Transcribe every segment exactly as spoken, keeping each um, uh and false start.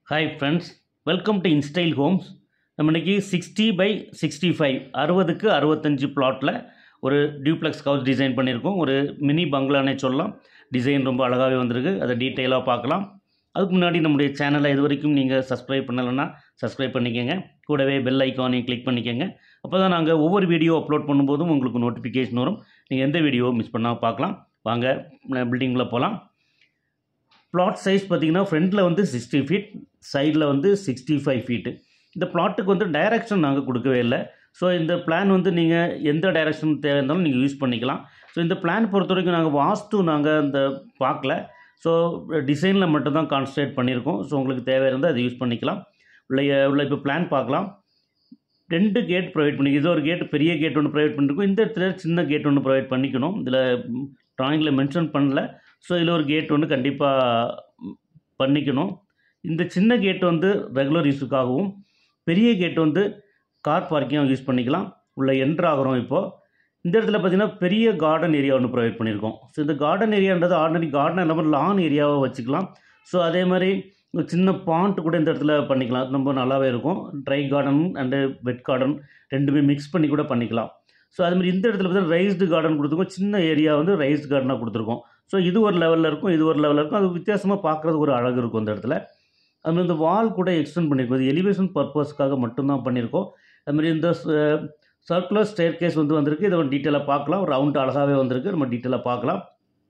Hi friends, welcome to InStyle Homes. நம்ம இன்னைக்கு sixty by sixty-five அறுபதுக்கு அறுபத்தஞ்சு பிளாட்டில் ஒரு டியூப்ளெக்ஸ் ஹவுஸ் டிசைன் பண்ணியிருக்கோம். ஒரு மினி பங்களானே சொல்லலாம். டிசைன் ரொம்ப அழகாகவே வந்திருக்கு. அதை டீட்டெயிலாக பார்க்கலாம். அதுக்கு முன்னாடி நம்முடைய சேனலை இது வரைக்கும் நீங்கள் சப்ஸ்கிரைப் பண்ணலைன்னா சப்ஸ்கிரைப் பண்ணிக்கோங்க. கூடவே பெல் ஐக்கானையும் கிளிக் பண்ணிக்கோங்க. அப்போ தான் நாங்கள் ஒவ்வொரு வீடியோ அப்லோட் பண்ணும்போதும் உங்களுக்கு நோட்டிஃபிகேஷன் வரும். நீங்கள் எந்த வீடியோ மிஸ் பண்ணாமல் பார்க்கலாம். வாங்க பில்டிங்கில் போகலாம். பிளாட் சைஸ் பார்த்திங்கன்னா ஃப்ரண்ட்டில் வந்து சிக்ஸ்டி ஃபீட், சைடில் வந்து சிக்ஸ்டி ஃபைவ் ஃபீட்டு. இந்த பிளாட்டுக்கு வந்து டைரெக்ஷன் நாங்கள் கொடுக்கவே இல்லை. ஸோ இந்த பிளான் வந்து நீங்கள் எந்த டைரெக்ஷன் தேவை இருந்தாலும் நீங்கள் யூஸ் பண்ணிக்கலாம். ஸோ இந்த பிளான் பொறுத்த வரைக்கும் நாங்கள் வாஸ்து நாங்கள் இந்த பார்க்கல. ஸோ டிசைனில் மட்டும்தான் கான்சன்ட்ரேட் பண்ணியிருக்கோம். ஸோ உங்களுக்கு தேவை இருந்தால் அதை யூஸ் பண்ணிக்கலாம். உள்ள உள்ள இப்போ பிளான் பார்க்கலாம். ரெண்டு கேட் ப்ரொவைட் பண்ணி, இது ஒரு கேட், பெரிய கேட் ஒன்று ப்ரொவைட் பண்ணியிருக்கோம். இந்த இடத்துல சின்ன கேட் ஒன்று ப்ரொவைட் பண்ணிக்கணும். இதில் ட்ராயிங்கில் மென்ஷன் பண்ணல. ஸோ இதில் ஒரு கேட் ஒன்று கண்டிப்பாக பண்ணிக்கணும். இந்த சின்ன கேட் வந்து ரெகுலர் யூஸுக்காகவும், பெரிய கேட் வந்து கார் பார்க்கிங்காக யூஸ் பண்ணிக்கலாம். உள்ள என்ட்ரு ஆகிறோம். இப்போது இந்த இடத்துல பார்த்திங்கன்னா பெரிய கார்டன் ஏரியா ஒன்று ப்ரொவைட் பண்ணியிருக்கோம். ஸோ இந்த கார்டன் ஏரியான்றது ஆர்டினரி கார்டன் இல்லாமல் லான் ஏரியாவை வச்சுக்கலாம். ஸோ அதே மாதிரி ஒரு சின்ன பாண்ட் கூட இந்த இடத்துல பண்ணிக்கலாம். ரொம்ப நல்லாவே இருக்கும். Dry garden and wet garden ரெண்டுமே மிக்ஸ் பண்ணி கூட பண்ணிக்கலாம். ஸோ அதுமாதிரி இந்த இடத்துல பார்த்தீங்கன்னா ரைஸ்டு கார்டன் கொடுத்துருக்கோம். சின்ன ஏரியா வந்து ரைஸ்டு கார்டனாக கொடுத்துருக்கோம். ஸோ இது ஒரு லெவலில் இருக்கும், இது ஒரு லெவலில் இருக்கும். அது வித்தியாசமாக பார்க்குறதுக்கு ஒரு அழகு இருக்கும் இந்த இடத்துல. அதுமாதிரி இந்த வால் கூட எக்ஸ்டெண்ட் பண்ணியிருக்கோம். இது எலிவேஷன் பர்பஸ்க்காக மட்டும்தான் பண்ணியிருக்கோம். அதுமாதிரி இந்த சர்க்குலர் ஸ்டேர் கேஸ் வந்து வந்திருக்கு. இதை ஒரு டீட்டெயிலாக பார்க்கலாம். ஒரு ரவுண்ட் அழகாகவே வந்திருக்கு. நம்ம டீட்டெயிலாக பார்க்கலாம்.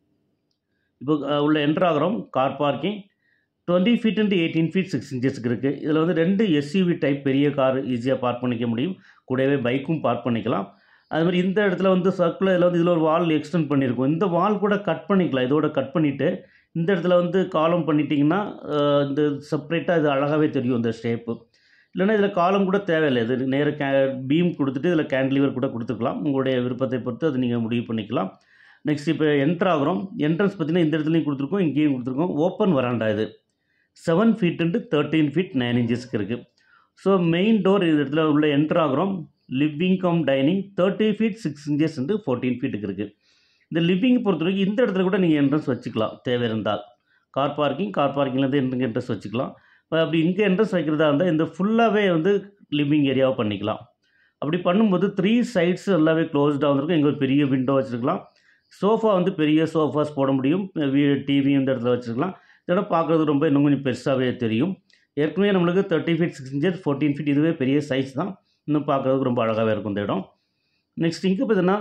இப்போ உள்ள என்ட்ரு ஆகிறோம். Car parking twenty feet into eighteen feet six இன்ச்சஸ்க்கு இருக்குது. இதில் வந்து ரெண்டு எஸ்யூவி டைப் பெரிய கார் ஈஸியாக பார்க் பண்ணிக்க முடியும். கூடவே பைக்கும் பார்க் பண்ணிக்கலாம். அது மாதிரி இந்த இடத்துல வந்து சர்க்குலர் இதில் வந்து இதில் ஒரு வால் எக்ஸ்டெண்ட் பண்ணியிருக்கோம். இந்த வால் கூட கட் பண்ணிக்கலாம். இதோட கட் பண்ணிவிட்டு இந்த இடத்துல வந்து காலம் பண்ணிட்டிங்கன்னா இந்த செப்பரேட்டாக இது அழகாகவே தெரியும் இந்த ஷேப்பு. இல்லைன்னா இதில் காலம் கூட தேவையில்லை. இது நேர கே பீம் கொடுத்துட்டு இதில் கேண்டிலிவர் கூட கொடுத்துக்கலாம். உங்களுடைய விருப்பத்தை பொறுத்து அது நீங்கள் முடிவு பண்ணிக்கலாம். நெக்ஸ்ட் இப்போ என்ட்ரு ஆகிறோம். என்ட்ரன்ஸ் பார்த்திங்கன்னா இந்த இடத்துலையும் கொடுத்துருக்கோம், இங்கேயும் கொடுத்துருக்கோம். ஓப்பன் வராண்டா இது seven feet into thirteen feet nine இன்ச்சஸ்க்கு இருக்குது. ஸோ மெயின் டோர் இந்த இடத்துல உள்ள என்ட்ரு ஆகிறோம். Living cum dining thirty feet six inches into fourteen ஃபீட்டுக்கு இருக்குது. இந்த லிவிங் பொறுத்த வரைக்கும் இந்த இடத்துல கூட நீங்கள் என்ட்ரன்ஸ் வச்சுக்கலாம் தேவை இருந்தால். கார் பார்க்கிங் கார் பார்க்கிங்லேருந்து எங்கே என்ட்ரன்ஸ் வச்சுக்கலாம். அப்படி இங்கே என்ட்ரன்ஸ் வைக்கிறதா இருந்தால் இந்த ஃபுல்லாகவே வந்து லிவிங் ஏரியாவை பண்ணிக்கலாம். அப்படி பண்ணும்போது த்ரீ சைட்ஸ் நல்லாவே க்ளோஸ்டாக வந்துருக்கும். இங்கே ஒரு பெரிய விண்டோ வச்சுருக்கலாம். சோஃபா வந்து பெரிய சோஃபாஸ் போட முடியும். டிவி இந்த இடத்துல வச்சுருக்கலாம். இதோட பார்க்குறது ரொம்ப இன்னும் கொஞ்சம் பெருசாகவே தெரியும். ஏற்கனவே நம்மளுக்கு thirty feet six inches fourteen feet இதுவே பெரிய சைஸ் தான். இன்னும் பார்க்குறதுக்கு ரொம்ப அழகாகவே இருக்கும் இந்த இடம். நெக்ஸ்ட் இங்கே பார்த்தீங்கன்னா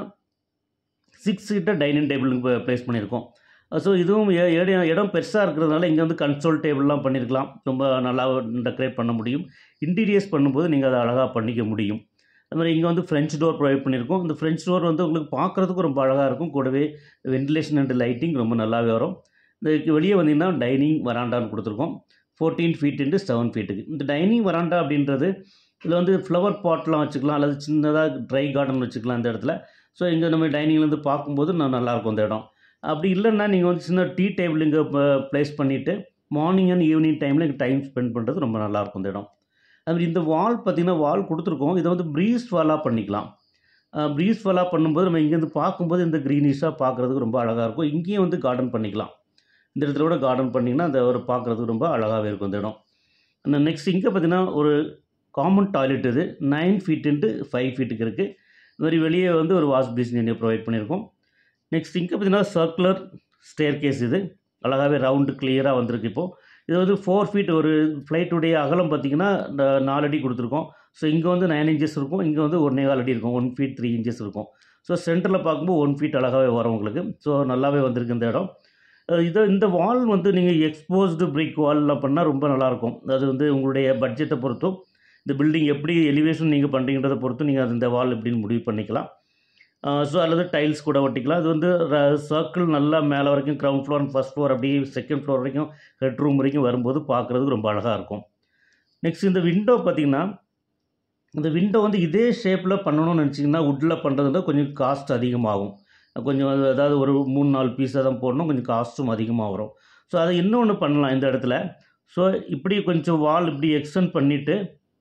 six seater dining table place பண்ணியிருக்கோம். ஸோ இதுவும் இடம் பெருசாக இருக்கிறதுனால இங்கே வந்து கன்சோல் டேபிள்லாம் பண்ணியிருக்கலாம். ரொம்ப நல்லா டெக்கரேட் பண்ண முடியும். இன்டீரியர்ஸ் பண்ணும்போது நீங்கள் அதை அழகாக பண்ணிக்க முடியும். அது மாதிரி இங்கே வந்து ஃப்ரெஞ்ச் டோர் ப்ரொவைட் பண்ணியிருக்கோம். இந்த ஃப்ரெஞ்ச் டோர் வந்து உங்களுக்கு பார்க்குறதுக்கு ரொம்ப அழகாக இருக்கும். கூடவே வென்டிலேஷன் அண்ட் லைட்டிங் ரொம்ப நல்லாவே வரும். இதுக்கு வெளியே வந்தீங்கன்னா டைனிங் வராண்டான்னு கொடுத்துருக்கோம். ஃபோர்டீன் ஃபீட் இன்ட்டு செவன் ஃபீட்டுக்கு. இந்த டைனிங் வராண்டா அப்படின்றது இதில் வந்து ஃப்ளவர் பாட்லாம் வச்சுக்கலாம், அல்லது சின்னதாக ட்ரை கார்டன் வச்சுக்கலாம் இந்த இடத்துல. ஸோ இங்கே நம்ம டைனிங்லேருந்து பார்க்கும்போது நான் நல்லாயிருக்கும் இந்த இடம். அப்படி இல்லைன்னா நீங்கள் வந்து சின்ன டீ டேபிள் இங்கே ப்ளேஸ் பண்ணிவிட்டு மார்னிங் அண்ட் ஈவினிங் டைமில் இங்கே டைம் ஸ்பெண்ட் பண்ணுறது ரொம்ப நல்லாயிருக்கும் இந்த இடம். அதுமாதிரி இந்த வால் பார்த்திங்கன்னா வால் கொடுத்துருக்கோம். இதை வந்து ப்ரீஸ் வாலாக பண்ணிக்கலாம். ப்ரீஸ் வாலாக பண்ணும்போது நம்ம இங்கேருந்து பார்க்கும்போது இந்த க்ரீனிஷாக பார்க்குறதுக்கு ரொம்ப அழகாக இருக்கும். இங்கேயும் வந்து கார்டன் பண்ணிக்கலாம். இந்த இடத்துல கூட கார்டன் பண்ணிங்கன்னா அந்த ஒரு பார்க்குறதுக்கு ரொம்ப அழகாகவே இருக்கும் இந்த இடம். அந்த நெக்ஸ்ட் இங்கே பார்த்திங்கன்னா ஒரு காமன் டாய்லெட் இது நைன் ஃபீட் இன்ட்டு ஃபைவ் ஃபீட்டுக்கு இருக்குது. இது மாதிரி வெளியே வந்து ஒரு வாஷ் பேசின் ப்ரொவைட் பண்ணியிருக்கோம். நெக்ஸ்ட் இங்கே பார்த்திங்கன்னா சர்க்குலர் ஸ்டேர் கேஸ் இது அழகாகவே ரவுண்டு கிளியராக வந்திருக்கு. இப்போது இது வந்து ஃபோர் ஃபீட் ஒரு ஃப்ளைட்டுடைய அகலம் பார்த்திங்கன்னா நாலு அடி கொடுத்துருக்கோம். ஸோ இங்கே வந்து நைன் இன்ச்சஸ் இருக்கும், இங்கே வந்து ஒன்றே கால் அடி இருக்கும். ஒன் ஃபீட் த்ரீ இன்ச்சஸ் இருக்கும். ஸோ சென்டரில் பார்க்கும்போது ஒன் ஃபீட் அழகாகவே வரும் உங்களுக்கு. ஸோ நல்லாவே வந்திருக்கு இந்த இடம். இது இந்த வால் வந்து நீங்கள் எக்ஸ்போஸ்டு பிரிக் வால்லாம் பண்ணால் ரொம்ப நல்லாயிருக்கும். அது வந்து உங்களுடைய பட்ஜெட்டை பொறுத்தும் இந்த பில்டிங் எப்படி எலிவேஷன் நீங்கள் பண்ணுறீங்கிறத பொறுத்து நீங்கள் அது இந்த வால் எப்படின்னு முடிவு பண்ணிக்கலாம். ஸோ அல்லது டைல்ஸ் கூட ஒட்டிக்கலாம். அது வந்து சர்க்கிள் நல்லா மேலே வரைக்கும் கிரவுண்ட் ஃப்ளோர் ஃபஸ்ட் ஃப்ளோர் அப்படி செகண்ட் ஃப்ளோர் வரைக்கும் ஹெட் ரூம் வரைக்கும் வரும்போது பார்க்குறதுக்கு ரொம்ப அழகாக இருக்கும். நெக்ஸ்ட் இந்த விண்டோ பார்த்திங்கன்னா இந்த விண்டோ வந்து இதே ஷேப்பில் பண்ணணும்னு நினச்சிங்கன்னா வுட்டில் பண்ணுறதுனா கொஞ்சம் காஸ்ட் அதிகமாகும். கொஞ்சம் அதாவது ஒரு மூணு நாலு பீஸாக தான் போடணும், கொஞ்சம் காஸ்ட்டும் அதிகமாக வரும். ஸோ அதை இன்னொன்று பண்ணலாம் இந்த இடத்துல. ஸோ இப்படி கொஞ்சம் வால் இப்படி எக்ஸ்டெண்ட் பண்ணிவிட்டு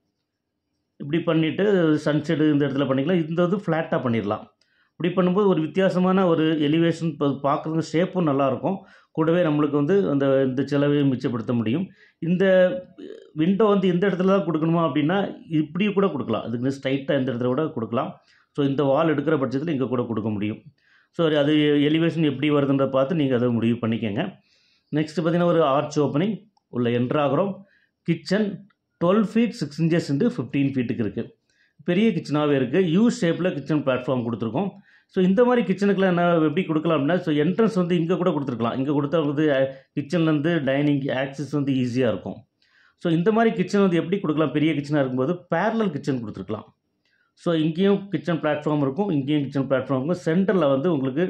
இப்படி பண்ணிவிட்டு சன்செட் இந்த இடத்துல பண்ணிக்கலாம். இந்த இது ஃப்ளாட்டாக பண்ணிடலாம். இப்படி பண்ணும்போது ஒரு வித்தியாசமான ஒரு எலிவேஷன் பார்க்குறதுக்கு ஷேப்பும் நல்லாயிருக்கும். கூடவே நம்மளுக்கு வந்து அந்த இந்த செலவையும் மிச்சப்படுத்த முடியும். இந்த விண்டோ வந்து எந்த இடத்துல தான் கொடுக்கணுமா அப்படின்னா இப்படி கூட கொடுக்கலாம். அதுக்கு ஸ்ட்ரைட்டாக இந்த இடத்துல கூட கொடுக்கலாம். ஸோ இந்த வால் எடுக்கிற பட்சத்தில் இங்கே கூட கொடுக்க முடியும். ஸோ அது எலிவேஷன் எப்படி வருதுன்றதை பார்த்து நீங்கள் அதை முடிவு பண்ணிக்கோங்க. நெக்ஸ்ட்டு பார்த்தீங்கன்னா ஒரு ஆர்ச் ஓப்பனிங் உள்ள என்ட்ராகிறோம். Kitchen twelve feet six inches into fifteen ஃபீட்டுக்கு இருக்குது. பெரிய கிச்சனாகவே இருக்குது. யூ ஷேப்பில் கிச்சன் பிளாட்ஃபார்ம் கொடுத்துருக்கோம். ஸோ இந்த மாதிரி கிச்சனுக்குலாம் என்ன எப்படி கொடுக்கலாம் அப்படின்னா, ஸோ என்ட்ரன்ஸ் வந்து இங்கே கூட கொடுத்துருக்கலாம். இங்கே கொடுத்தா வந்து கிச்சன்லேருந்து டைனிங் ஆக்சஸ் வந்து ஈஸியாக இருக்கும். ஸோ இந்த மாதிரி கிச்சன் வந்து எப்படி கொடுக்கலாம், பெரிய கிச்சனாக இருக்கும்போது பேரலல் கிச்சன் கொடுத்துருக்கலாம். ஸோ இங்கேயும் கிச்சன் பிளாட்ஃபார்ம் இருக்கும், இங்கேயும் கிச்சன் பிளாட்ஃபார்ம் இருக்கும். சென்டரில் வந்து உங்களுக்கு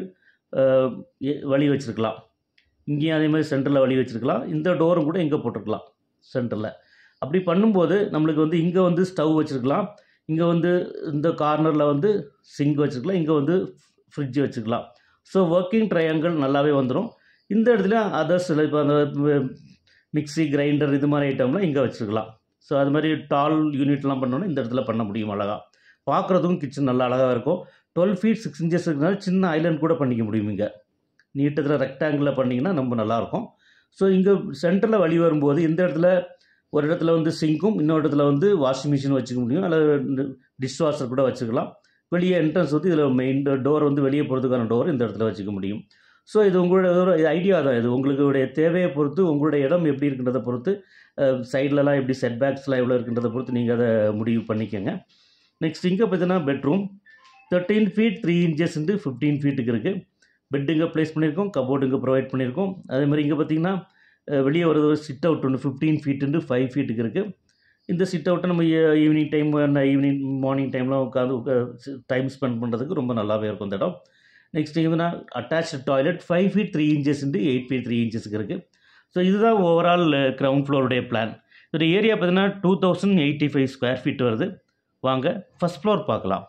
வழி வச்சுருக்கலாம். இங்கேயும் அதே மாதிரி சென்டரில் வழி வச்சுருக்கலாம். இந்த டோரும் கூட இங்கே போட்டிருக்கலாம் சென்டரில். அப்படி பண்ணும்போது நம்மளுக்கு வந்து இங்கே வந்து ஸ்டவ் வச்சுருக்கலாம், இங்கே வந்து இந்த கார்னரில் வந்து சிங்க் வச்சுக்கலாம், இங்கே வந்து ஃப்ரிட்ஜ் வச்சுக்கலாம். ஸோ ஒர்க்கிங் ட்ரையாங்கிள் நல்லாவே வந்துடும். இந்த இடத்துல அதர்ஸ் இப்போ அந்த மிக்சி கிரைண்டர் இது மாதிரி ஐட்டம்லாம் இங்கே வச்சுருக்கலாம். ஸோ அது மாதிரி டால் யூனிட்லாம் பண்ணோன்னா இந்த இடத்துல பண்ண முடியும் அழகாக. பார்க்குறதுக்கும் கிச்சன் நல்லா அழகாக இருக்கும். டுவெல் ஃபீட் சிக்ஸ் இன்ச்சஸ் இருக்கிறனால சின்ன ஐலண்ட் கூட பண்ணிக்க முடியும். இங்கே நீட்டத்தில் ரெக்டாங்கிளில் பண்ணிங்கன்னா ரொம்ப நல்லாயிருக்கும். ஸோ இங்கே சென்டரில் வழி வரும்போது இந்த இடத்துல ஒரு இடத்துல வந்து சிங்க்கும் இன்னொரு இடத்துல வந்து வாஷிங் மிஷின் வச்சுக்க முடியும், அல்லது டிஷ் வாஷர் கூட வச்சுக்கலாம். வெளியே என்ட்ரன்ஸ் வந்து இதில் மெயின் டோர் வந்து வெளியே போகிறதுக்கான டோர் இந்த இடத்துல வச்சுக்க முடியும். ஸோ இது உங்களோட ஒரு ஐடியா தான். இது உங்களுடைய தேவையை பொறுத்து, உங்களுடைய இடம் எப்படி இருக்கின்றதை பொறுத்து, சைட்லலாம் எப்படி செட் பேக்ஸ்லாம் எவ்வளோ இருக்கின்றதை பொறுத்து நீங்கள் அதை முடிவு பண்ணிக்கோங்க. நெக்ஸ்ட் இங்கே பார்த்தீங்கன்னா bedroom thirteen feet three inches into fifteen ஃபீட்டுக்கு இருக்குது. பெட் இங்கே ப்ளேஸ் பண்ணியிருக்கோம், கபோர்டு இங்கே ப்ரொவைட் பண்ணியிருக்கோம். அதே மாதிரி இங்கே பார்த்தீங்கன்னா வெளியே ஒரு ஒரு சிட் அவுட் ஒன்று ஃபிஃப்டீன் ஃபீட்டு ஃபைவ் ஃபீட்டுக்கு இருக்குது. இந்த சிட் அவுட்டை நம்ம ஈவினிங் டைம் ஈவினிங் மார்னிங் டைம்லாம் உட்காந்து டைம் ஸ்பெண்ட் பண்ணுறதுக்கு ரொம்ப நல்லாவே இருக்கும் இந்த இடம். நெக்ஸ்ட் இங்கே attach toilet five feet three inches into eight feet three இன்ச்சஸ்க்கு இருக்குது. ஸோ இதுதான் ஓவரால் கிரவுண்ட் ஃப்ளோருடைய பிளான். இதோட ஏரியா பார்த்தீங்கன்னா two thousand eighty five square feet வருது. வாங்க ஃபஸ்ட் ஃப்ளோர் பார்க்கலாம்.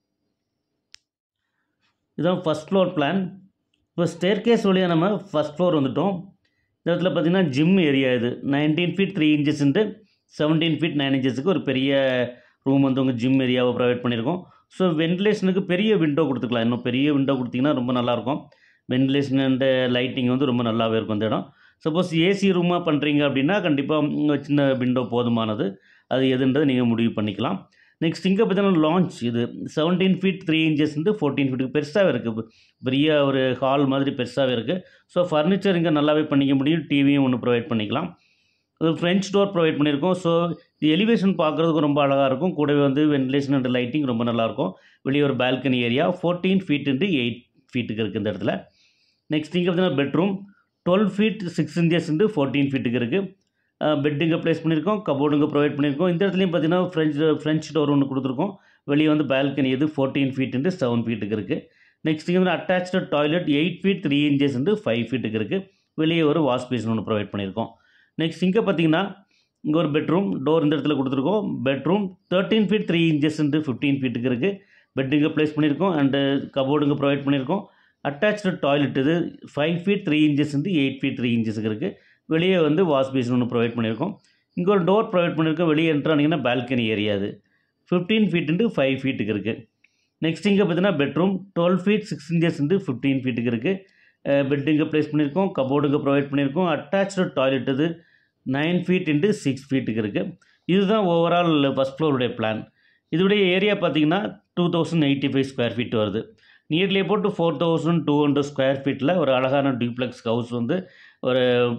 இதுதான் ஃபஸ்ட் ஃப்ளோர் பிளான். இப்போ ஸ்டேர்கேஸ் வழியாக நம்ம ஃபஸ்ட் ஃப்ளோர் வந்துவிட்டோம். இந்த இடத்துல பார்த்திங்கன்னா ஜிம் ஏரியா. இது nineteen feet three inches into seventeen feet nine இன்ச்சஸுக்கு ஒரு பெரிய ரூம் வந்து உங்கள் ஜிம் ஏரியாவை ப்ரொவைட் பண்ணியிருக்கோம். ஸோ வென்டிலேஷனுக்கு பெரிய விண்டோ கொடுத்துக்கலாம். இன்னும் பெரிய விண்டோ கொடுத்திங்கன்னா ரொம்ப நல்லாயிருக்கும். வென்டிலேஷன் அண்ட் லைட்டிங் வந்து ரொம்ப நல்லாவே இருக்கும் இந்த இடம். சப்போஸ் ஏசி ரூமாக பண்ணுறீங்க அப்படின்னா கண்டிப்பாக சின்ன விண்டோ போதுமானது. அது எதுன்றது நீங்கள் முடிவு பண்ணிக்கலாம். நெக்ஸ்ட் இங்கே பார்த்தீங்கன்னா லான்ச். இது செவன்டீன் ஃபீட் த்ரீ இன்ச்சஸ் வந்து ஃபோர்டீன் ஃபீட்டுக்கு பெருசாகவே இருக்குது. பெரிய ஒரு ஹால் மாதிரி பெருசாகவே இருக்குது. ஸோ ஃபர்னிச்சர் இங்கே நல்லாவே பண்ணிக்க முடியும். டிவியும் ஒன்று ப்ரொவைட் பண்ணிக்கலாம். ஃப்ரெஞ்ச் டோர் ப்ரொவைட் பண்ணியிருக்கோம். ஸோ இது எலிவேஷன் பார்க்குறதுக்கு ரொம்ப அழகாக இருக்கும். கூடவே வந்து வென்டிலேஷன் அண்ட் லைட்டிங் ரொம்ப நல்லாயிருக்கும். வெளியே ஒரு balcony area fourteen feet into eight ஃபீட்டுக்கு இருக்குது இந்த இடத்துல. நெக்ஸ்ட் இங்கே பார்த்தீங்கன்னா bedroom twelve feet six inches into fourteen ஃபீட்டுக்கு இருக்குது. பெட் இங்கே ப்ளேஸ் பண்ணியிருக்கோம், கபோர்டு இங்கே ப்ரொவைட் பண்ணியிருக்கோம். இந்த இடத்துலையும் பார்த்தீங்கன்னா ஃப்ரெஞ்ச் ஃப்ரெஞ்ச் டோர் ஒன்று கொடுத்துருக்கோம். வெளியே வந்து பால்கனி இது ஃபோர்டீன் ஃபீட் இன்ட்டு செவன் ஃபீட்டுக்கு இருக்குது. நெக்ஸ்ட் இங்கே வந்து attach toilet eight feet three inches into five ஃபீட்டுக்கு இருக்குது. வெளியே ஒரு வாஷ் பேஷன் ஒன்று ப்ரொவைட் பண்ணியிருக்கோம். நெக்ஸ்ட் இங்கே பார்த்தீங்கன்னா இங்கே ஒரு பெட்ரூம் டோர் இந்த இடத்துல கொடுத்துருக்கோம். Bedroom thirteen feet three inches into fifteen ஃபீட்டுக்கு இருக்குது. பெட் இங்கே ப்ளேஸ் பண்ணியிருக்கோம் அண்டு கபோர்டு இங்கே ப்ரொவைட் பண்ணியிருக்கோம். அட்டாச்சு டாய்லெட் இது five feet three inches into eight feet three இன்ச்சஸுக்கு இருக்குது. வெளியே வந்து வாஷ் பேஷன் ஒன்று ப்ரொவைட் பண்ணியிருக்கோம். இங்கே ஒரு டோர் ப்ரொவைட் பண்ணியிருக்கோம். வெளியே என்ட்ரானிங்கன்னா பால்கனி ஏரியா. அது ஃபிஃப்டீன் ஃபீட் இன்ட்டு ஃபைவ் ஃபீட்டுக்கு இருக்குது. நெக்ஸ்ட் இங்கே பார்த்தீங்கன்னா bedroom twelve feet six inches into fifteen ஃபீட்டுக்கு இருக்குது. பெட் இங்கே ப்ளேஸ் பண்ணியிருக்கோம், கபோர்டு இங்கே ப்ரொவைட் பண்ணியிருக்கோம். அட்டாச்சு டாய்லெட் இது நைன் ஃபீட் இன்ட்டு சிக்ஸ் ஃபீட்டுக்கு இருக்குது. இதுதான் ஓவரால் ஃபஸ்ட் ஃப்ளோருடைய பிளான். இதோடைய ஏரியா பார்த்தீங்கன்னா two thousand eighty five square feet வருது. நியர்லியே போட்டு four thousand two hundred square ஃபீட்டில் ஒரு அழகான டியூப்ளெக்ஸ் ஹவுஸ் வந்து ஒரு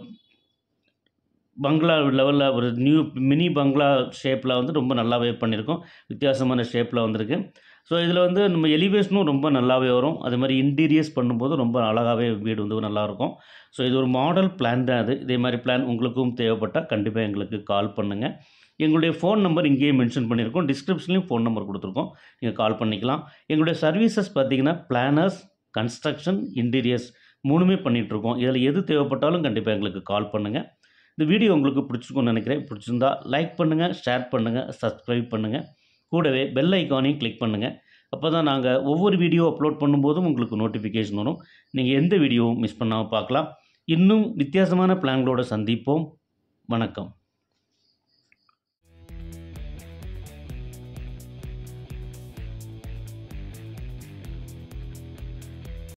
பங்களா லெவலில் ஒரு நியூ மினி பங்களா ஷேப்பில் வந்து ரொம்ப நல்லாவே பண்ணியிருக்கோம். வித்தியாசமான ஷேப்பில் வந்திருக்கு. ஸோ இதில் வந்து நம்ம எலிவேஷனும் ரொம்ப நல்லாவே வரும். அது மாதிரி இன்டீரியர்ஸ் பண்ணும்போது ரொம்ப அழகாகவே வீடு வந்து நல்லாயிருக்கும். ஸோ இது ஒரு மாடல் பிளான் தான். அது இதே மாதிரி பிளான் உங்களுக்கும் தேவைப்பட்டால் கண்டிப்பாக எங்களுக்கு கால் பண்ணுங்கள். எங்களுடைய ஃபோன் நம்பர் இங்கேயே மென்ஷன் பண்ணியிருக்கோம். டிஸ்கிரிப்ஷன்லேயும் ஃபோன் நம்பர் கொடுத்துருக்கோம், நீங்கள் கால் பண்ணிக்கலாம். எங்களுடைய சர்வீசஸ் பார்த்திங்கன்னா பிளானர்ஸ், கன்ஸ்ட்ரக்ஷன், இன்டீரியர்ஸ் மூணுமே பண்ணிகிட்ருக்கோம். இதில் எது தேவைப்பட்டாலும் கண்டிப்பாக எங்களுக்கு கால் பண்ணுங்கள். இந்த வீடியோ உங்களுக்கு பிடிச்சிருக்கும்னு நினைக்கிறேன். பிடிச்சிருந்தா லைக் பண்ணுங்கள், ஷேர் பண்ணுங்கள், சப்ஸ்கிரைப் பண்ணுங்கள். கூடவே பெல் ஐக்கானையும் கிளிக் பண்ணுங்கள். அப்போ தான் நாங்கள் ஒவ்வொரு வீடியோ அப்லோட் பண்ணும்போதும் உங்களுக்கு நோட்டிஃபிகேஷன் வரும். நீங்கள் எந்த வீடியோவும் மிஸ் பண்ணாமல் பார்க்கலாம். இன்னும் வித்தியாசமான பிளான்களோடு சந்திப்போம். வணக்கம்.